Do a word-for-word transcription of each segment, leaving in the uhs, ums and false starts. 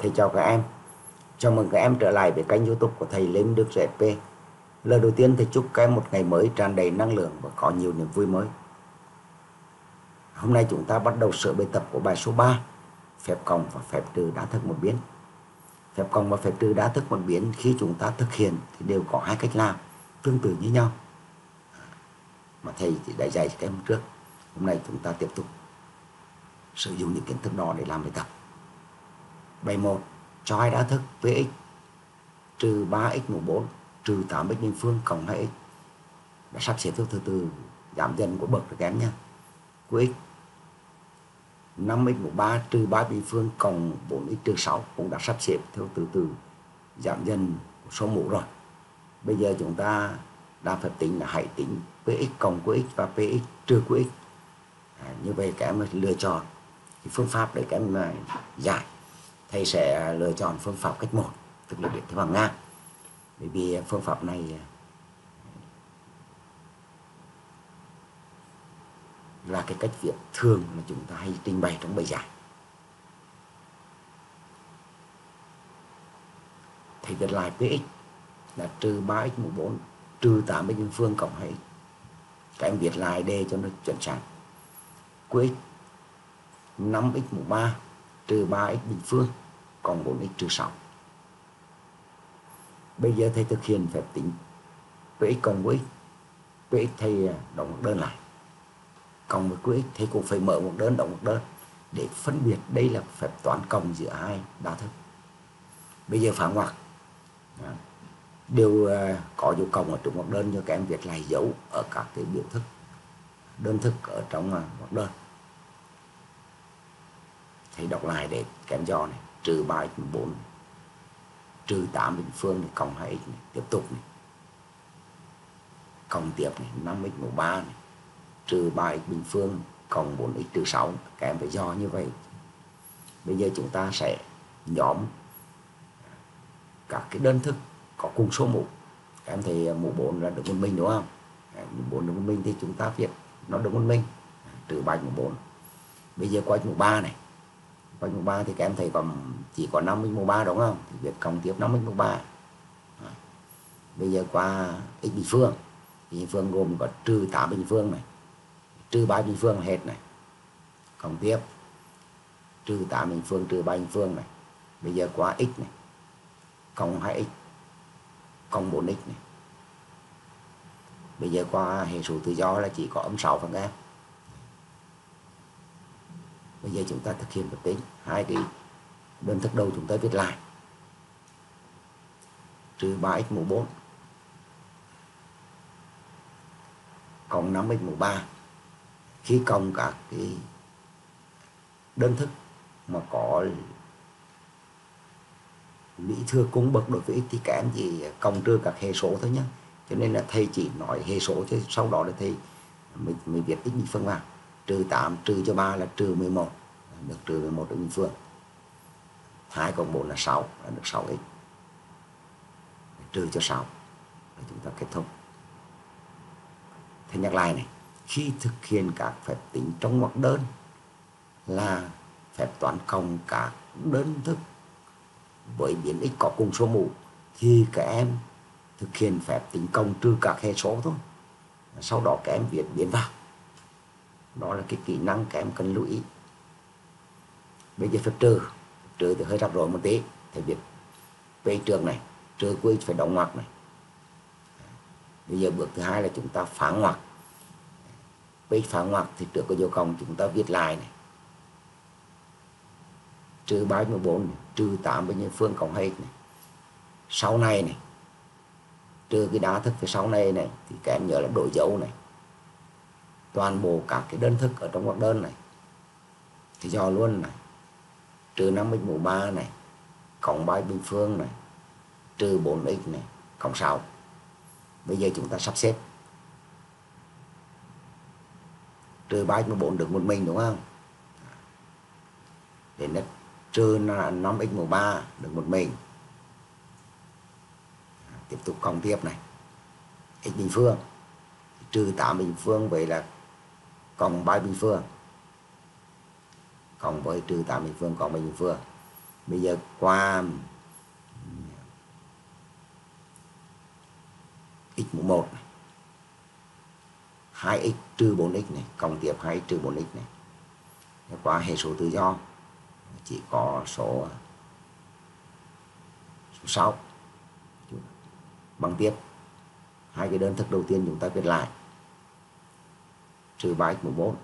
Thầy chào các em. Chào mừng các em trở lại với kênh YouTube của thầy Lê Minh Đức rờ pê. Lời đầu tiên thầy chúc các em một ngày mới tràn đầy năng lượng và có nhiều niềm vui mới. Hôm nay chúng ta bắt đầu sửa bài tập của bài số ba, phép cộng và phép trừ đa thức một biến. Phép cộng và phép trừ đa thức một biến khi chúng ta thực hiện thì đều có hai cách làm tương tự như nhau, mà thầy đã dạy cho các em trước. Hôm nay chúng ta tiếp tục sử dụng những kiến thức đó để làm bài tập. Bài một, cho hai đa thức vx trừ ba x mũ bốn trừ tám x bình phương cộng hai x. Đã sắp xếp theo thứ tự giảm dần của bậc được các em nhé. Của x năm x mũ ba trừ ba bình phương cộng bốn x trừ sáu cũng đã sắp xếp theo thứ tự giảm dần của số mũ rồi. Bây giờ chúng ta đang phép tính là hãy tính px cộng của x và px trừ của x. À, như vậy các em lựa chọn cái phương pháp để các em giải. Thầy sẽ lựa chọn phương pháp cách một, tức là viết theo hàng ngang, bởi vì phương pháp này là cái cách viết thường mà chúng ta hay trình bày trong bài giải. Thầy viết lại px là trừ ba x mũ bốn trừ tám x bình phương cộng hai x. Các em viết lại để cho nó chuẩn xác. Của x năm x mũ ba trừ ba x bình phương cộng bốn x trừ sáu. Bây giờ thầy thực hiện phép tính px cộng của x. Px thầy đóng một đơn lại, cộng với của x thầy cũng phải mở một đơn đóng một đơn để phân biệt đây là phép toán cộng giữa hai đa thức. Bây giờ phá ngoặc đều có dấu cộng ở trong ngoặc đơn, cho các em viết lại dấu ở các cái biểu thức đơn thức ở trong ngoặc đơn. Thầy đọc lại để các em dò này: trừ ba x bốn trừ tám bình phương này cộng hai x này, tiếp tục này cộng tiếp này năm x mũ ba này trừ ba x bình phương cộng bốn x trừ sáu. Các em phải dò như vậy. Bây giờ chúng ta sẽ nhóm các cái đơn thức có cùng số mũ. Các em thấy mũ bốn là được một mình đúng không? Mũ bốn được một mình thì chúng ta viết nó được một mình, trừ ba x mũ bốn. Bây giờ qua x mũ ba này, qua x mũ ba thì các em thấy còn chỉ có năm x mũ ba đúng không? Thì viết cộng tiếp năm x mũ ba. Bây giờ qua x bình phương, bình phương gồm có trừ tám bình phương này, trừ ba bình phương hết này, cộng tiếp trừ tám bình phương trừ ba bình phương này. Bây giờ qua x này, cộng hai x cộng bốn x này. Bây giờ qua hệ số tự do là chỉ có âm sáu phần em. Bây giờ chúng ta thực hiện phép tính hai cái đơn thức đầu chúng ta viết lại: trừ ba x mũ bốn cộng năm x mũ ba. Khi cộng các cái đơn thức mà có lý thừa cung bậc đối với x thì các em chỉ cộng trừ các hệ số thôi nhé. Cho nên là thầy chỉ nói hệ số chứ sau đó là thầy mình, mình viết x bình phương vào. Trừ tám trừ cho ba là trừ mười một, được trừ mười một x bình phương. hai cộng bốn là sáu, là được sáu x. Trừ cho sáu để chúng ta kết thúc. Thầy nhắc lại này: khi thực hiện các phép tính trong ngoặc đơn là phép toán cộng các đơn thức với biến x có cùng số mũ thì các em thực hiện phép tính cộng trừ các hệ số thôi. Sau đó các em viết biến vào. Đó là cái kỹ năng các em cần lưu ý. Bây giờ phép trừ, trừ thì hơi rắc rối một tí. Thầy viết p trường này, trừ của x phải đóng ngoặc này. Bây giờ bước thứ hai là chúng ta phá ngoặc. p phá ngoặc thì trước có dấu cộng chúng ta viết lại này: trừ ba x mũ bốn này, trừ tám bình phương cộng hai x này. Sau này này, trừ cái đa thức phía sau này này thì các em nhớ là đổi dấu này. Toàn bộ các cái đơn thức ở trong ngoặc đơn này thì dò luôn này: trừ năm x mũ ba này cộng ba x bình phương này trừ bốn x này cộng sáu. Bây giờ chúng ta sắp xếp. Trừ ba x mũ bốn được một mình đúng không? Đến là trừ năm x mũ ba được một mình. Tiếp tục cộng tiếp này: x bình phương trừ tám bình phương, vậy là cộng ba bình phương cộng với trừ tám bình phương cộng ba bình phương. Bây giờ qua x mũ một này, hai x trừ bốn x này cộng tiếp hai x trừ bốn x này, qua hệ số tự do chỉ có số số sáu. Bằng tiếp hai cái đơn thức đầu tiên chúng ta viết lại, trừ ba x mũ bốn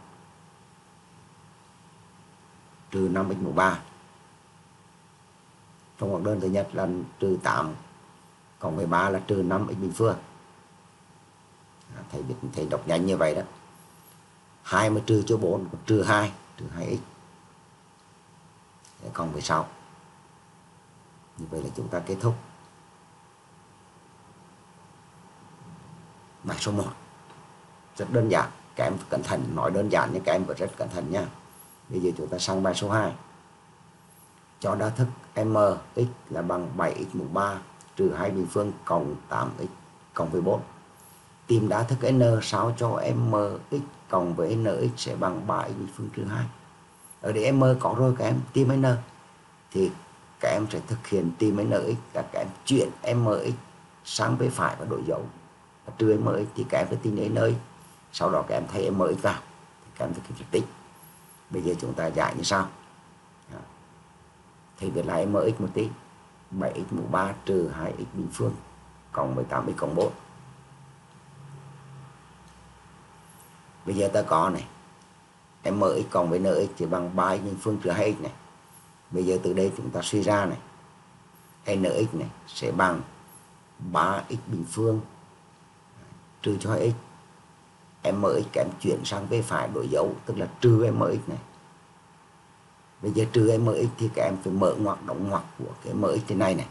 trừ năm x mũ ba. Trong ngoặc đơn thứ nhất là trừ tám cộng với ba là trừ năm x bình phương. Thầy biết thầy đọc nhanh như vậy đó. hai mà trừ cho bốn trừ hai, trừ hai x cộng với sáu. Như vậy là chúng ta kết thúc bài số một. Rất đơn giản, các em cẩn thận, nói đơn giản nhưng các em phải rất cẩn thận nha. Bây giờ chúng ta sang bài số hai. Cho đa thức mx là bằng bảy x mũ ba trừ hai bình phương cộng tám x cộng với bốn. Tìm đa thức n sao cho mx cộng với nx sẽ bằng ba x bình phương trừ hai. Ở đây m có rồi, các em tìm n thì các em sẽ thực hiện tìm nx là các em chuyển mx sang bên phải và đổi dấu trừ mx thì các em phải tìm đến nơi, sau đó các em thay mx vào thì các em thực hiện trực tích. Bây giờ chúng ta giải như sau. Thì viết lại mx một tí, bảy x mũ ba trừ hai x bình phương cộng với tám x cộng bốn. Bây giờ ta có này, mx cộng với nx thì bằng ba x bình phương trừ hai x này. Bây giờ từ đây chúng ta suy ra này, nx này sẽ bằng ba x bình phương trừ cho hai x. Mx kém chuyển sang bên phải đổi dấu, tức là trừ mx này. Bây giờ trừ mx thì các em phải mở ngoặc đóng ngoặc của cái mx thế này này.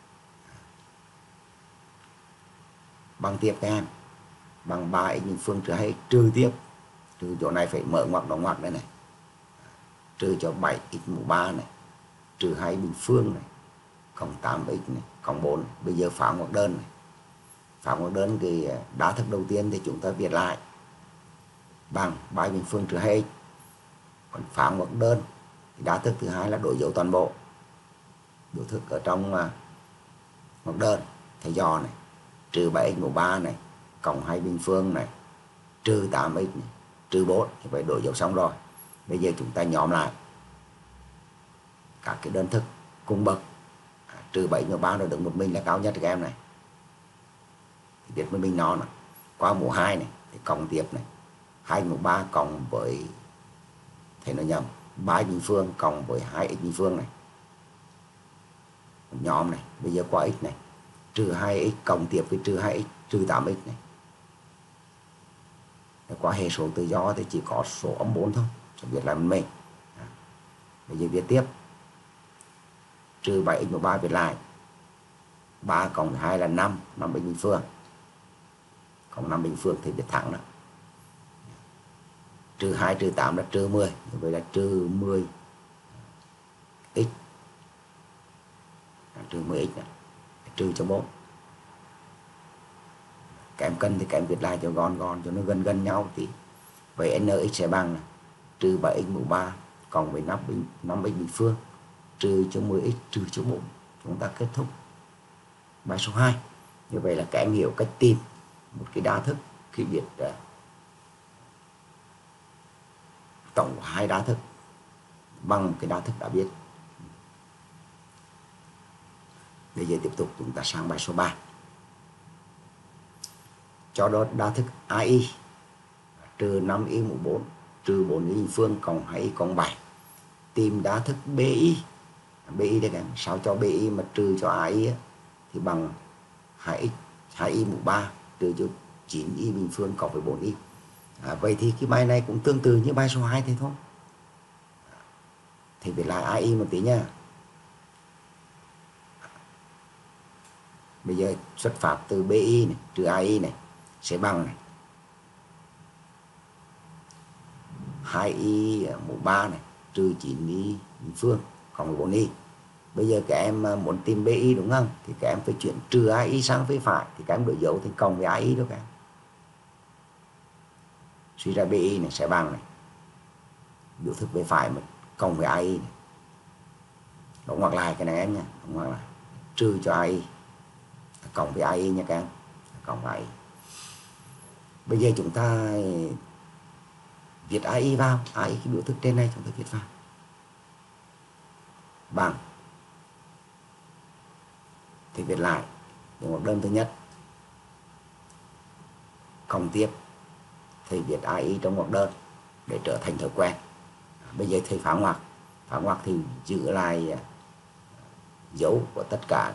Bằng tiếp các em, bằng ba x bình phương trừ hai x trừ tiếp, trừ chỗ này phải mở ngoặc đóng ngoặc đây này. Trừ cho bảy x mũ ba này, trừ hai bình phương này, cộng tám x này, cộng bốn này. Bây giờ phá ngoặc đơn này. Phá ngoặc đơn thì đa thức đầu tiên thì chúng ta viết lại bằng ba bình phương trừ hai x. Còn phá ngoặc đơn thì đa thức thứ hai là đổi dấu toàn bộ. Biểu thức ở trong ngoặc đơn thầy dò này, trừ bảy x mũ ba này, cộng hai bình phương này, trừ tám x này, trừ bốn. Thì vậy đổi dấu xong rồi. Bây giờ chúng ta nhóm lại các cái đơn thức cùng bậc. À, trừ bảy mũ ba nó được một mình là cao nhất các em này. Thì biết một mình nó này. Qua mũ hai này thì cộng tiếp này, hai mũ ba cộng với thầy nó nhầm ba bình phương cộng với hai x bình phương này. Nhóm này, bây giờ qua x này, trừ hai x cộng tiếp với trừ hai x trừ tám x này. Qua hệ số tự do thì chỉ có số âm bốn thôi, sẽ viết lại mình. À, bây giờ viết tiếp, trừ bảy x mũ ba viết lại, ba cộng hai là năm, năm x bình phương. Cộng năm bình phương thì viết thẳng đó. Trừ hai trừ tám là trừ mười, như vậy là trừ mười x. À, trừ mười x này, trừ cho bốn. Các em cân thì các em viết lại cho gọn gọn cho nó gần gần nhau thì vậy nx sẽ bằng này, trừ bảy x mũ ba cộng với năm x bình phương trừ cho mười x trừ cho bốn. Chúng ta kết thúc bài số hai. Như vậy là các em hiểu cách tìm một cái đa thức khi viết uh, tổng của hai đa thức bằng một cái đa thức đã biết. Bây giờ tiếp tục chúng ta sang bài số ba. Cho đó đa thức ai trừ năm y mũ bốn trừ bốn y bình phương cộng hai y cộng bảy. Tìm đa thức bi. Bi đây các em, sao cho bi mà trừ cho ai thì bằng hai x hai y mũ ba trừ cho chín y bình phương cộng với bốn y. À, vậy thì cái bài này cũng tương tự như bài số hai thế thôi. Thì viết lại ai một tí nha. Bây giờ xuất phát từ bi này trừ ai này sẽ bằng này hai y mũ ba này trừ chín y bình phương cộng với bốn y. Bây giờ các em muốn tìm bi đúng không? Thì các em phải chuyển trừ ai sang phía phải thì các em đổi dấu thành cộng với ai đó các em. Suy ra bi này sẽ bằng này biểu thức bên phải mà cộng với ai này. Đóng ngoặc lại cái này em nha, đóng ngoặc lại, trừ cho ai cộng với ai nha các em, cộng với ai. Bây giờ chúng ta viết ai vào, ai cái biểu thức trên này chúng ta viết vào bằng, thì viết lại dấu ngoặc đơn thứ nhất, cộng tiếp thì viết ai trong ngoặc đơn để trở thành thói quen. Bây giờ thầy phá ngoặc, phá ngoặc thì giữ lại dấu của tất cả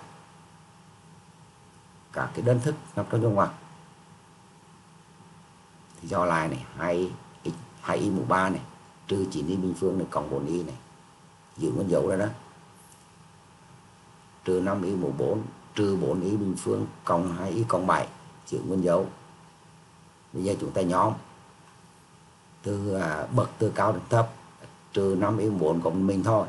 các cái đơn thức nằm trong dấu ngoặc. Thì do lại này, hai x hai y mũ ba này trừ chín y bình phương này cộng bốn y này, giữ nguyên dấu ra đó, trừ năm y mũ bốn trừ bốn y bình phương cộng hai y cộng bảy, giữ nguyên dấu. Bây giờ chúng ta nhóm từ à, bậc từ cao đến thấp, trừ năm y mũ bốn cộng mình thôi.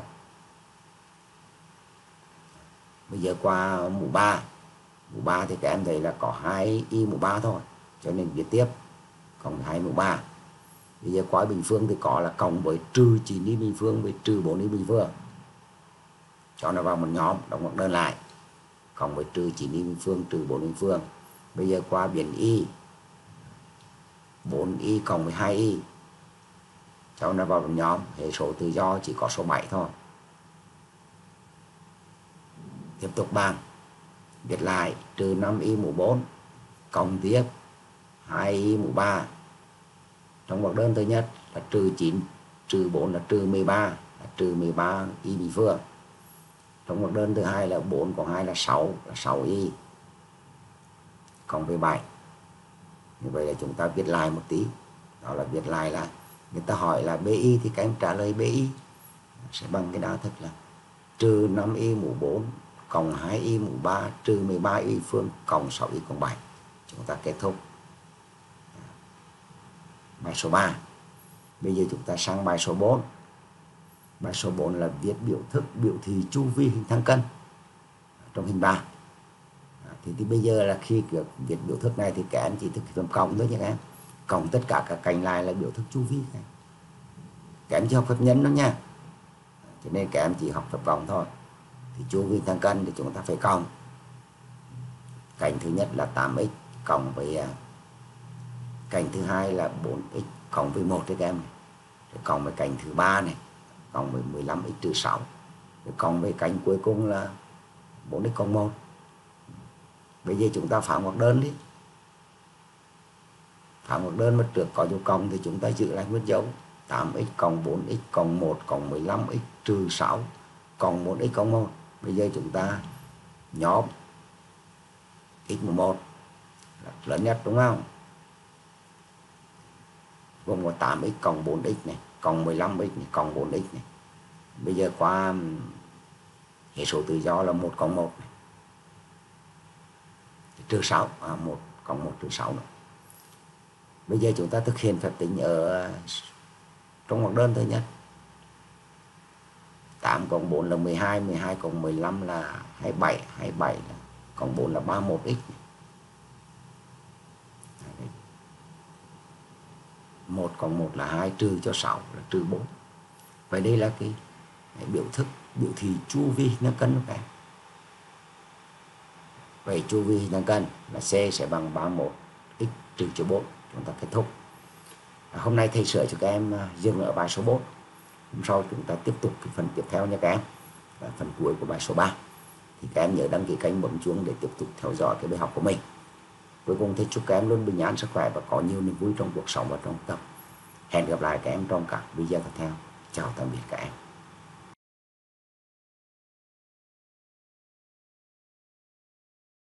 Bây giờ qua mũ ba, mũ ba thì các em thấy là có hai y mũ ba thôi, cho nên viết tiếp cộng hai mũ ba. Bây giờ qua bình phương thì có là cộng với trừ chín y bình phương với trừ bốn y bình phương, cho nó vào một nhóm, đóng ngoặc đơn lại, cộng với trừ chín y bình phương trừ bốn bình phương. Bây giờ qua biến y, bốn y cộng với hai y, cho nó vào một nhóm, hệ số tự do chỉ có số bảy thôi. Tiếp tục bằng, viết lại trừ năm y mũ bốn cộng tiếp hai y mũ ba, trong ngoặc đơn thứ nhất là trừ chín, trừ bốn là trừ mười ba, là trừ mười ba y bình phương. Trong ngoặc đơn thứ hai là bốn cộng hai là sáu, là sáu y cộng với bảy. Như vậy là chúng ta viết lại một tí, đó là viết lại là người ta hỏi là bi thì các em trả lời bi sẽ bằng cái đa thức là trừ năm y mũ bốn cộng hai y mũ ba trừ mười ba y phương cộng sáu y cộng bảy. Chúng ta kết thúc bài số ba. Bây giờ chúng ta sang bài số bốn. Bài số bốn là viết biểu thức biểu thị chu vi hình thang cân trong hình ba. Thì, thì bây giờ là khi viết biểu thức này thì các em chỉ thực hiện cộng thôi nha các em. Cộng tất cả các cạnh lại là biểu thức chu vi. Các em chỉ học phép nhân đó nha. Cho nên các em chỉ học phép cộng thôi. Thì chu vi thang cân thì chúng ta phải cộng. Cạnh thứ nhất là tám x cộng với cạnh thứ hai là bốn x cộng với một đấy các em này. Rồi cộng với cạnh thứ ba này cộng với mười lăm x trừ sáu. Rồi cộng với cạnh cuối cùng là bốn x cộng một. Bây giờ chúng ta phá ngoặc đơn đi. Phá ngoặc đơn mà trước có dấu cộng thì chúng ta giữ lại nguyên dấu tám x cộng bốn x cộng một cộng mười lăm x trừ sáu cộng một x cộng một. Bây giờ chúng ta nhóm x mũ một lớn nhất đúng không? Gồm có tám x cộng bốn x này cộng mười lăm x này cộng bốn x này. Bây giờ qua hệ số tự do là một cộng một này, trừ sáu, à, một cộng một trừ sáu nữa. Bây giờ chúng ta thực hiện phép tính ở trong ngoặc đơn thứ nhất. tám cộng bốn là mười hai, mười hai cộng mười lăm là hai mươi bảy, hai mươi bảy là cộng bốn là ba mươi mốt x. một cộng một là hai, trừ cho sáu là trừ bốn. Vậy đây là cái, cái biểu thức biểu thị chu vi nâng cân các em. Vậy chu vi nâng cân là C sẽ bằng ba mươi mốt x trừ cho bốn. Chúng ta kết thúc. Hôm nay thầy sửa cho các em dừng ở bài số bốn. Hôm sau chúng ta tiếp tục cái phần tiếp theo nha các em. Và phần cuối của bài số ba. Thì các em nhớ đăng ký kênh bấm chuông để tiếp tục theo dõi cái bài học của mình. Cuối cùng thầy chúc các em luôn bình an sức khỏe và có nhiều niềm vui trong cuộc sống và trong học tập. Hẹn gặp lại các em trong các video tiếp theo. Chào tạm biệt các em.